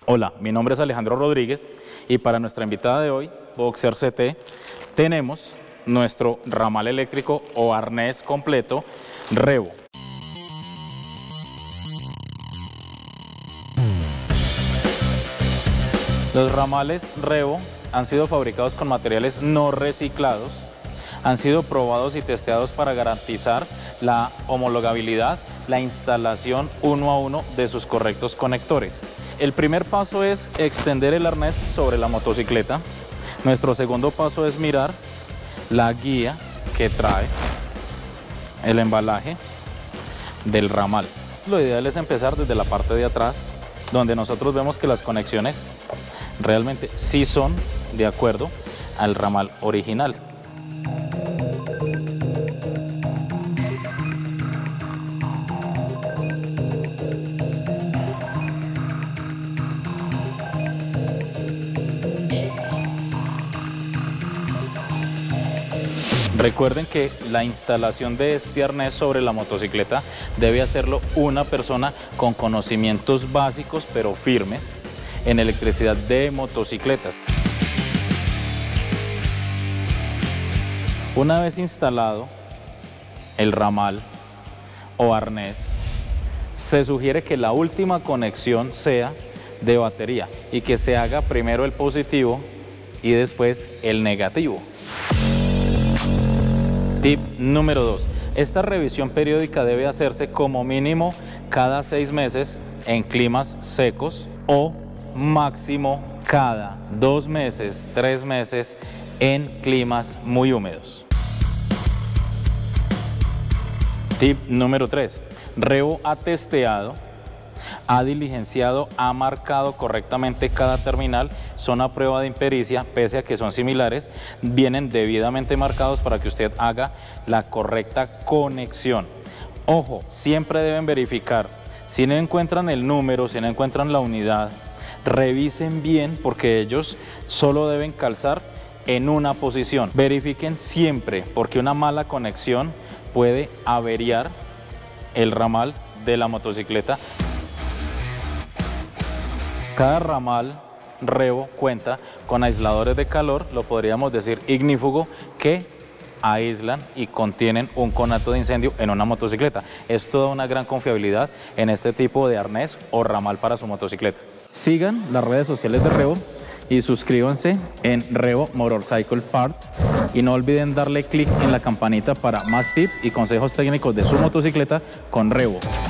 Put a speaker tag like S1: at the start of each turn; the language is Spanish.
S1: Hola, mi nombre es Alejandro Rodríguez y para nuestra invitada de hoy, Boxer CT, tenemos nuestro ramal eléctrico o arnés completo Revo. Los ramales Revo han sido fabricados con materiales no reciclados, han sido probados y testeados para garantizar la homologabilidad, la instalación uno a uno de sus correctos conectores. El primer paso es extender el arnés sobre la motocicleta. Nuestro segundo paso es mirar la guía que trae el embalaje del ramal. Lo ideal es empezar desde la parte de atrás, donde nosotros vemos que las conexiones realmente sí son de acuerdo al ramal original. Recuerden que la instalación de este arnés sobre la motocicleta debe hacerlo una persona con conocimientos básicos pero firmes en electricidad de motocicletas. Una vez instalado el ramal o arnés, se sugiere que la última conexión sea de batería y que se haga primero el positivo y después el negativo. Tip número 2. Esta revisión periódica debe hacerse como mínimo cada 6 meses en climas secos o máximo cada 2 meses, 3 meses en climas muy húmedos. Tip número 3. Revo ha testeado, ha diligenciado, ha marcado correctamente cada terminal, son a prueba de impericia, pese a que son similares, vienen debidamente marcados para que usted haga la correcta conexión. Ojo, siempre deben verificar, si no encuentran el número, si no encuentran la unidad, revisen bien porque ellos solo deben calzar en una posición. Verifiquen siempre porque una mala conexión puede averiar el ramal de la motocicleta. Cada ramal Revo cuenta con aisladores de calor, lo podríamos decir ignífugo, que aíslan y contienen un conato de incendio en una motocicleta. Es toda una gran confiabilidad en este tipo de arnés o ramal para su motocicleta. Sigan las redes sociales de Revo y suscríbanse en Revo Motorcycle Parts y no olviden darle clic en la campanita para más tips y consejos técnicos de su motocicleta con Revo.